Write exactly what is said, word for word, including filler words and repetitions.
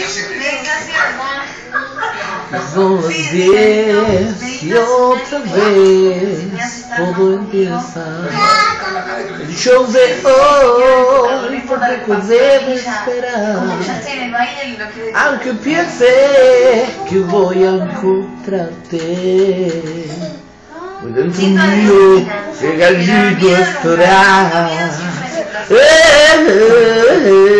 Son las diez y otra vez todo empieza. El show de hoy tampoco debe esperar. Aunque piense que voy a encontrarte, muy dentro mío ese gallito estará. Eh, eh, eh.